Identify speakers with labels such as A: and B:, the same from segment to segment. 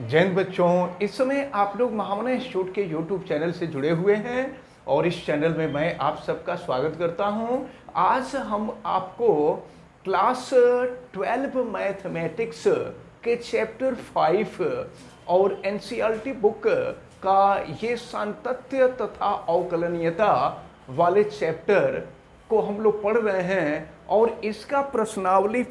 A: जय हिंद बच्चों, इस समय आप लोग महामना इंस्टीट्यूट के यूट्यूब चैनल से जुड़े हुए हैं और इस चैनल में मैं आप सबका स्वागत करता हूं। आज हम आपको क्लास 12 मैथमेटिक्स के चैप्टर 5 और एनसीईआरटी बुक का ये सातत्य तथा अवकलनीयता वाले चैप्टर को हम लोग पढ़ रहे हैं और इसका प्रश्नावली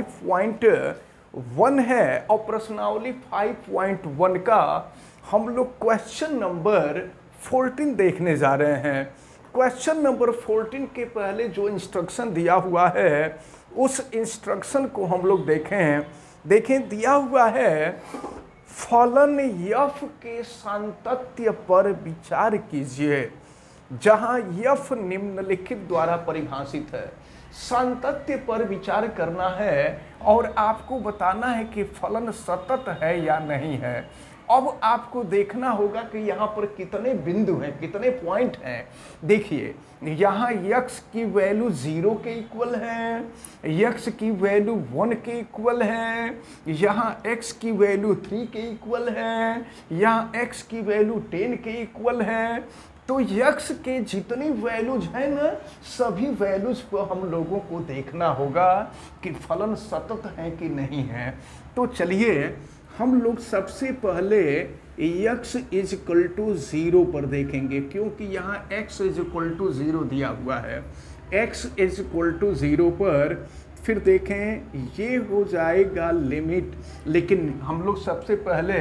A: 5.1 है और प्रश्नावली 5.1 का हम लोग क्वेश्चन नंबर 14 देखने जा रहे हैं। क्वेश्चन नंबर 14 के पहले जो इंस्ट्रक्शन दिया हुआ है उस इंस्ट्रक्शन को हम लोग देखें दिया हुआ है, फलन यफ के सातत्य पर विचार कीजिए, जहां यफ निम्नलिखित द्वारा परिभाषित है। सातत्य पर विचार करना है और आपको बताना है कि फलन सतत है या नहीं है। अब आपको देखना होगा कि यहाँ पर कितने बिंदु हैं, कितने पॉइंट हैं। देखिए, यहाँ यक्स की वैल्यू 0 के इक्वल है, यक्स की वैल्यू 1 के इक्वल है, यहाँ x की वैल्यू 3 के इक्वल है, यहाँ x की वैल्यू 10 के इक्वल है। तो यक्स के जितनी वैल्यूज हैं ना, सभी वैल्यूज को हम लोगों को देखना होगा कि फलन सतत है कि नहीं है। तो चलिए हम लोग सबसे पहले x इज इक्वल टू 0 पर देखेंगे, क्योंकि यहाँ x इज इक्वल टू 0 दिया हुआ है। x इज इक्वल टू 0 पर फिर देखें ये हो जाएगा लिमिट, लेकिन हम लोग सबसे पहले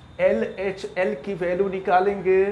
A: LHL की वैल्यू निकालेंगे।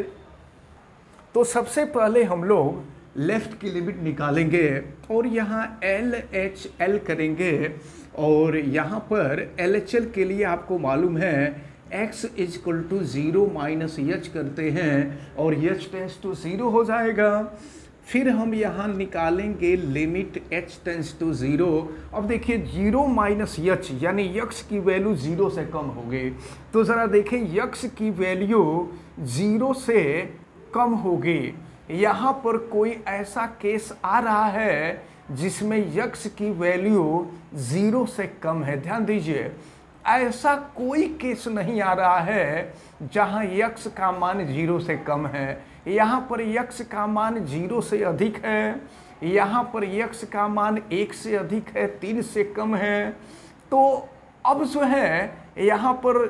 A: तो सबसे पहले हम लोग लेफ्ट की लिमिट निकालेंगे और यहाँ LHL करेंगे और यहाँ पर LHL के लिए आपको मालूम है x is equal to 0 minus h करते हैं और h टेंस टू 0 हो जाएगा। फिर हम यहाँ निकालेंगे लिमिट h टेंस टू 0। अब देखिए 0 माइनस h यानी x की वैल्यू 0 से कम होगी। तो ज़रा देखें x की वैल्यू 0 से कम होगी। यहाँ पर कोई ऐसा केस आ रहा है जिसमें यक्स की वैल्यू 0 से कम है। ध्यान दीजिए, ऐसा कोई केस नहीं आ रहा है जहाँ यक्स का मान 0 से कम है। यहाँ पर यक्स का मान 0 से अधिक है, यहाँ पर यक्स का मान 1 से अधिक है, 3 से कम है। तो अब जो है यहाँ पर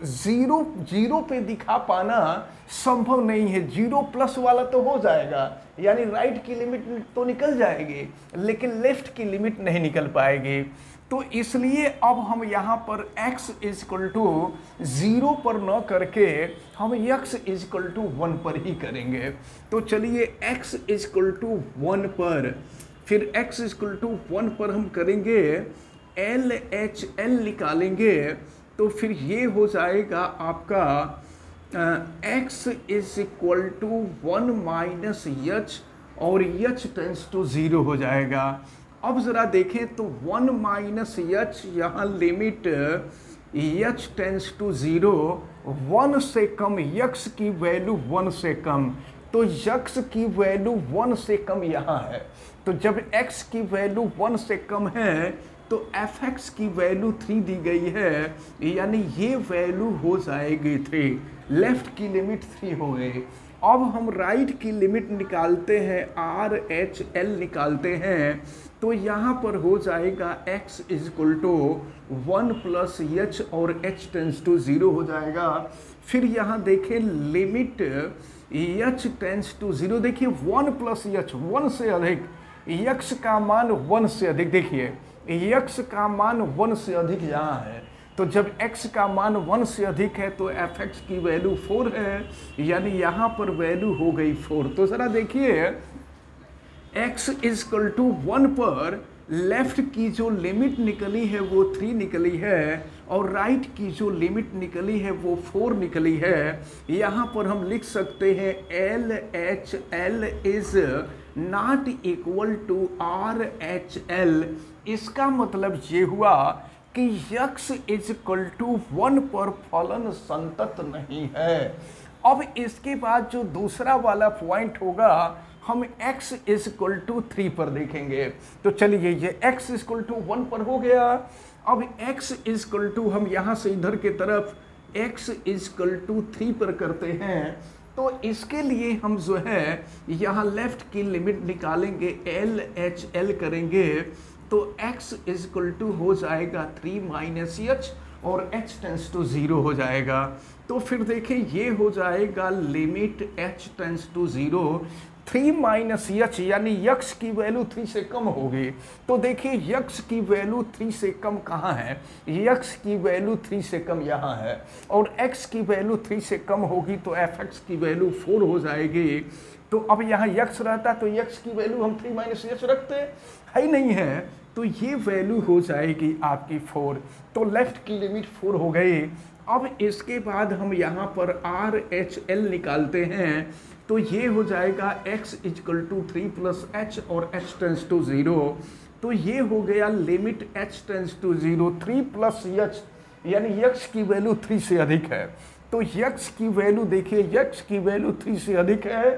A: 0 पे दिखा पाना संभव नहीं है। 0 प्लस वाला तो हो जाएगा, यानी राइट की लिमिट तो निकल जाएगी, लेकिन लेफ्ट की लिमिट नहीं निकल पाएगी। तो इसलिए अब हम यहाँ पर x इज इक्वल टू 0 पर न करके हम x इज इक्वल टू 1 पर ही करेंगे। तो चलिए x इज इक्वल टू 1 पर, फिर x इज इक्वल टू 1 पर हम करेंगे LHL निकालेंगे। तो फिर ये हो जाएगा आपका x is equal to 1 minus h और h टेंस टू 0 हो जाएगा। अब ज़रा देखें तो 1 माइनस h यहाँ लिमिट h टेंस टू 0, 1 से कम, x की वैल्यू 1 से कम, तो x की वैल्यू 1 से कम यहाँ है। तो जब x की वैल्यू 1 से कम है तो fx की वैल्यू 3 दी गई है, यानी ये वैल्यू हो जाएगी 3। लेफ्ट की लिमिट 3 हो गई। अब हम राइट की लिमिट निकालते हैं, RHL निकालते हैं। तो यहाँ पर हो जाएगा x is equal to 1 plus h और h टेंस टू 0 हो जाएगा। फिर यहाँ देखें लिमिट h टेंस टू 0, देखिए 1 प्लस h, 1 से अधिक, x का मान 1 से अधिक। देखिए x का मान 1 से अधिक यहाँ है, तो जब x का मान 1 से अधिक है तो fx की वैल्यू 4 है, यानी यहाँ पर वैल्यू हो गई 4। तो ज़रा देखिए x इज इक्वल टू 1 पर लेफ्ट की जो लिमिट निकली है वो 3 निकली है और राइट की जो लिमिट निकली है वो 4 निकली है। यहाँ पर हम लिख सकते हैं LHL is not equal to RHL। इसका मतलब ये हुआ कि x इज इक्वल टू 1 पर फलन संतत नहीं है। अब इसके बाद जो दूसरा वाला पॉइंट होगा हम x इज इक्वल टू 3 पर देखेंगे। तो चलिए ये x इज इक्वल टू 1 पर हो गया। अब x इज इक्वल टू हम यहाँ से इधर की तरफ x इजकल टू 3 पर करते हैं तो इसके लिए हम जो है यहाँ लेफ्ट की लिमिट निकालेंगे, एल एच एल करेंगे तो x इजकल टू हो जाएगा 3 माइनस एच और h टेंस टू 0 हो जाएगा। तो फिर देखिए ये हो जाएगा limit h tends to 0 3 minus H यानी यक्स की वैल्यू 3 से कम होगी। तो देखिए यक्स की वैल्यू 3 से कम कहाँ है, यक्स की वैल्यू 3 से कम यहाँ है और x की वैल्यू 3 से कम होगी तो fx की वैल्यू 4 हो जाएगी। तो अब यहाँ यक्स रहता तो यक्स की वैल्यू हम 3 माइनस यच रखते है ही नहीं है, तो ये वैल्यू हो जाएगी आपकी 4। तो लेफ्ट की लिमिट 4 हो गई। अब इसके बाद हम यहाँ पर आर एच एल निकालते हैं तो ये हो जाएगा x is equal to 3 plus H और h टेंस टू 0। तो ये हो गया limit h tends to 0 3 plus h यानी x की वैल्यू 3 से अधिक है। तो x की वैल्यू देखिए x की वैल्यू 3 से अधिक है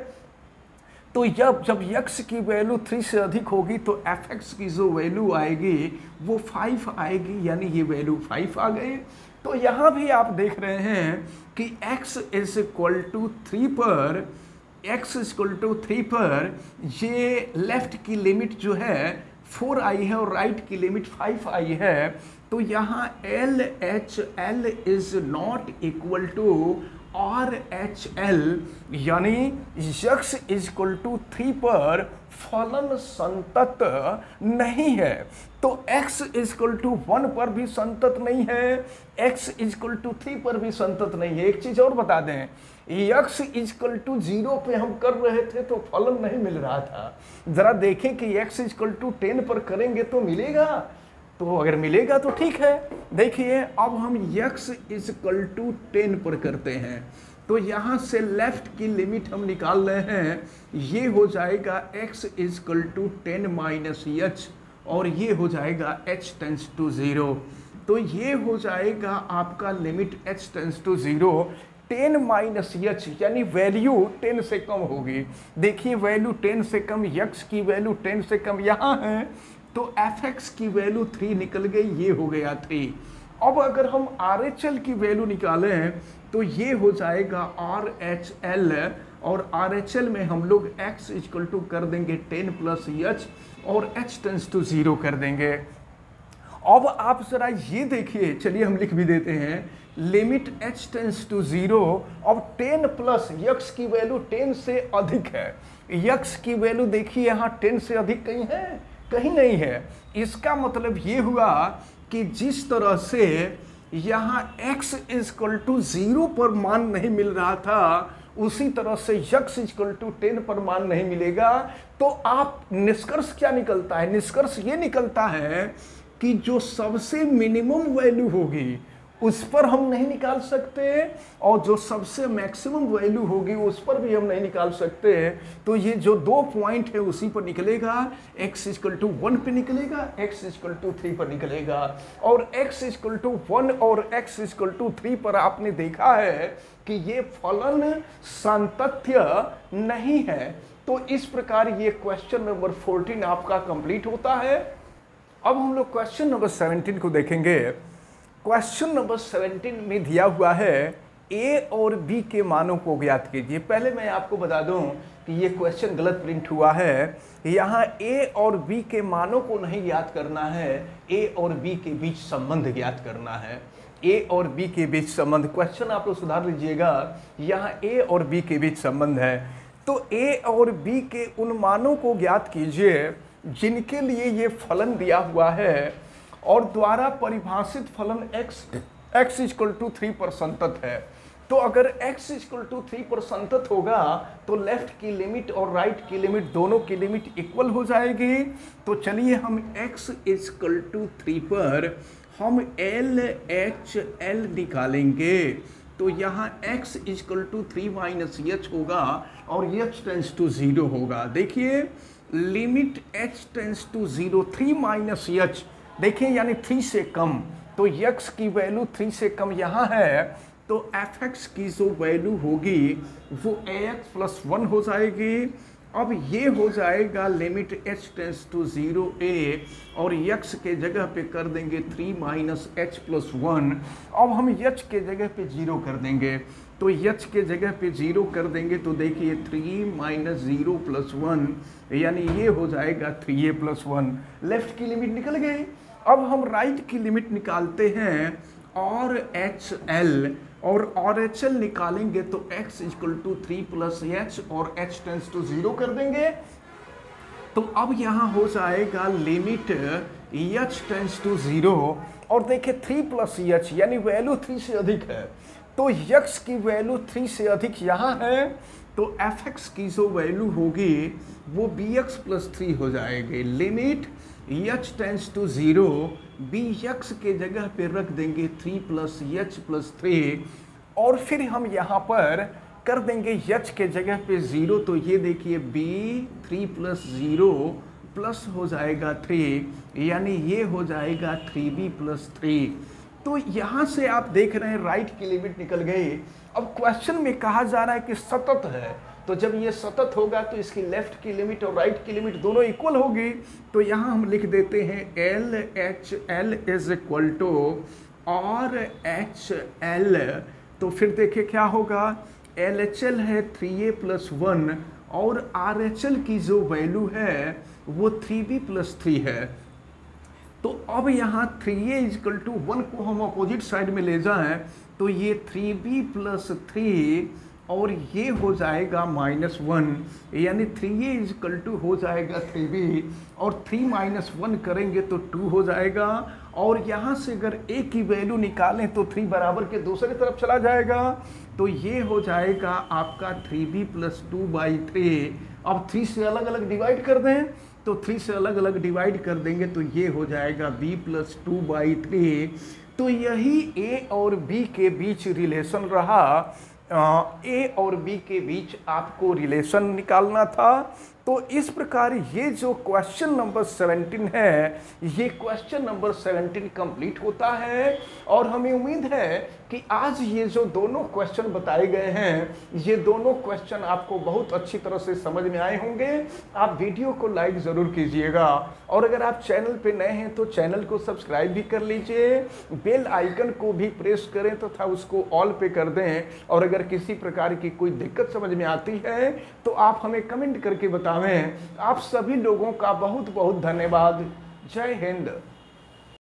A: तो जब x की वैल्यू 3 से अधिक होगी तो fx की जो वैल्यू आएगी वो 5 आएगी, यानी ये वैल्यू 5 आ गई। तो यहाँ भी आप देख रहे हैं कि x इज इक्वल टू 3 पर x इक्वल टू 3 पर ये लेफ्ट की लिमिट जो है 4 आई है और राइट की लिमिट 5 आई है। तो यहाँ L H L is not equal to R H L यानी x इक्वल टू 3 पर फलन संतत नहीं है। तो x इक्वल टू 1 पर भी संतत नहीं है, x इक्वल टू 3 पर भी संतत नहीं है। एक चीज और बता दें, x इक्वल टू 0 पे हम कर रहे थे तो फलन नहीं मिल रहा था। जरा देखें कि x इक्वल टू 10 पर करेंगे तो मिलेगा, तो अगर मिलेगा तो ठीक है। देखिए अब हम x इक्वल टू 10 पर करते हैं तो यहाँ से लेफ्ट की लिमिट हम निकाल रहे हैं, ये हो जाएगा x equal to 10 minus H और ये हो जाएगा h टेंस टू 0। तो ये हो जाएगा आपका limit h tends to 0 10 minus H यानी वैल्यू 10 से कम होगी। देखिए वैल्यू 10 से कम, x की वैल्यू 10 से कम यहाँ है तो fx की वैल्यू 3 निकल गई, ये हो गया 3। अब अगर हम RHL की वैल्यू निकालें तो ये हो जाएगा RHL और RHL में हम लोग x इक्वल टू कर देंगे 10 प्लस एच और h टेंस टू 0 कर देंगे। अब आप जरा ये देखिए, चलिए हम लिख भी देते हैं लिमिट h टेंस टू 0। अब 10 प्लस x की वैल्यू 10 से अधिक है, x की वैल्यू देखिए यहाँ 10 से अधिक कहीं है, कहीं नहीं है। इसका मतलब ये हुआ कि जिस तरह से यहाँ x इक्वल टू 0 पर मान नहीं मिल रहा था उसी तरह से x इक्वल टू 10 पर मान नहीं मिलेगा। तो आप निष्कर्ष क्या निकलता है, निष्कर्ष ये निकलता है कि जो सबसे मिनिमम वैल्यू होगी उस पर हम नहीं निकाल सकते और जो सबसे मैक्सिमम वैल्यू होगी उस पर भी हम नहीं निकाल सकते। तो ये जो 2 पॉइंट है उसी पर निकलेगा, x इक्वल टू 1 पे निकलेगा, x इक्वल टू 3 पर निकलेगा। और x इक्वल टू 1 और x इक्वल टू 3 पर आपने देखा है कि ये फलन सांतत्य नहीं है। तो इस प्रकार ये क्वेश्चन नंबर 14 आपका कंप्लीट होता है। अब हम लोग क्वेश्चन नंबर 17 को देखेंगे। क्वेश्चन नंबर 17 में दिया हुआ है a और b के मानों को ज्ञात कीजिए। पहले मैं आपको बता दूं कि ये क्वेश्चन गलत प्रिंट हुआ है। यहाँ a और b के मानों को नहीं ज्ञात करना है, a और b के बीच संबंध ज्ञात करना है। a और b के बीच संबंध, क्वेश्चन आप लोग सुधार लीजिएगा, यहाँ a और b के बीच संबंध है। तो a और b के उन मानों को ज्ञात कीजिए जिनके लिए ये फलन दिया हुआ है और द्वारा परिभाषित फलन x इक्वल टू 3 पर संतत है। तो अगर x इक्वल टू 3 पर संतत होगा तो लेफ्ट की लिमिट और राइट की लिमिट दोनों की लिमिट इक्वल हो जाएगी। तो चलिए हम x इक्वल टू 3 पर हम LHL निकालेंगे। तो यहाँ x equal to 3 minus H होगा और h टेंस टू 0 होगा। देखिए limit h tends to 0 3 minus H, देखिए यानी 3 से कम, तो x की वैल्यू 3 से कम यहाँ है तो fx की जो वैल्यू होगी वो ax प्लस 1 हो जाएगी अब ये हो जाएगा limit h tends to 0 a और x के जगह पे कर देंगे 3 माइनस एच प्लस 1। अब हम h के जगह पे 0 कर देंगे, तो h के जगह पे 0 कर देंगे तो देखिए 3 माइनस 0 प्लस 1 यानी ये हो जाएगा 3a प्लस 1। लेफ्ट की लिमिट निकल गई। अब हम राइट की लिमिट निकालते हैं और HL, और एच एल निकालेंगे तो x equal to 3 plus H और h टेंस टू 0 कर देंगे। तो अब यहाँ हो जाएगा लिमिट h टेंस टू 0 और देखिए 3 प्लस एच यानी वैल्यू 3 से अधिक है, तो x की वैल्यू 3 से अधिक यहाँ है, तो fx की जो वैल्यू होगी वो bx प्लस 3 हो जाएगी। Limit h tends to 0 bx के जगह पे रख देंगे 3 प्लस h प्लस 3 और फिर हम यहाँ पर कर देंगे h के जगह पे 0, तो ये देखिए b 3 प्लस 0 प्लस हो जाएगा 3 यानी ये हो जाएगा 3b प्लस 3। तो यहाँ से आप देख रहे हैं राइट की लिमिट निकल गई। अब क्वेश्चन में कहा जा रहा है कि सतत है, तो जब ये सतत होगा तो इसकी लेफ्ट की लिमिट और राइट की लिमिट दोनों इक्वल होगी। तो यहाँ हम लिख देते हैं L H L is equal to R H L, तो फिर देखिए क्या होगा, एल एच एल है 3a प्लस 1 और आर एच एल की जो वैल्यू है वो 3b प्लस 3 है। तो अब यहाँ 3a इजकल टू 1 को हम अपोजिट साइड में ले जाएं तो ये 3b प्लस 3 और ये हो जाएगा माइनस 1 यानी 3a इजकल टू हो जाएगा 3b और 3 माइनस 1 करेंगे तो 2 हो जाएगा। और यहाँ से अगर a की वैल्यू निकालें तो 3 बराबर के दूसरी तरफ चला जाएगा, तो ये हो जाएगा आपका 3b प्लस 2/3। अब 3 से अलग अलग डिवाइड कर दें तो 3 से अलग अलग डिवाइड कर देंगे तो ये हो जाएगा b प्लस 2/3। तो यही a और b के बीच रिलेशन रहा। a और b के बीच आपको रिलेशन निकालना था। तो इस प्रकार ये जो क्वेश्चन नंबर 17 है, ये क्वेश्चन नंबर 17 कंप्लीट होता है। और हमें उम्मीद है कि आज ये जो दोनों क्वेश्चन बताए गए हैं, ये दोनों क्वेश्चन आपको बहुत अच्छी तरह से समझ में आए होंगे। आप वीडियो को लाइक ज़रूर कीजिएगा और अगर आप चैनल पे नए हैं तो चैनल को सब्सक्राइब भी कर लीजिए, बेल आइकन को भी प्रेस करें तथा उसको ऑल पे कर दें। और अगर किसी प्रकार की कोई दिक्कत समझ में आती है तो आप हमें कमेंट करके बतावें। आप सभी लोगों का बहुत बहुत धन्यवाद। जय हिंद।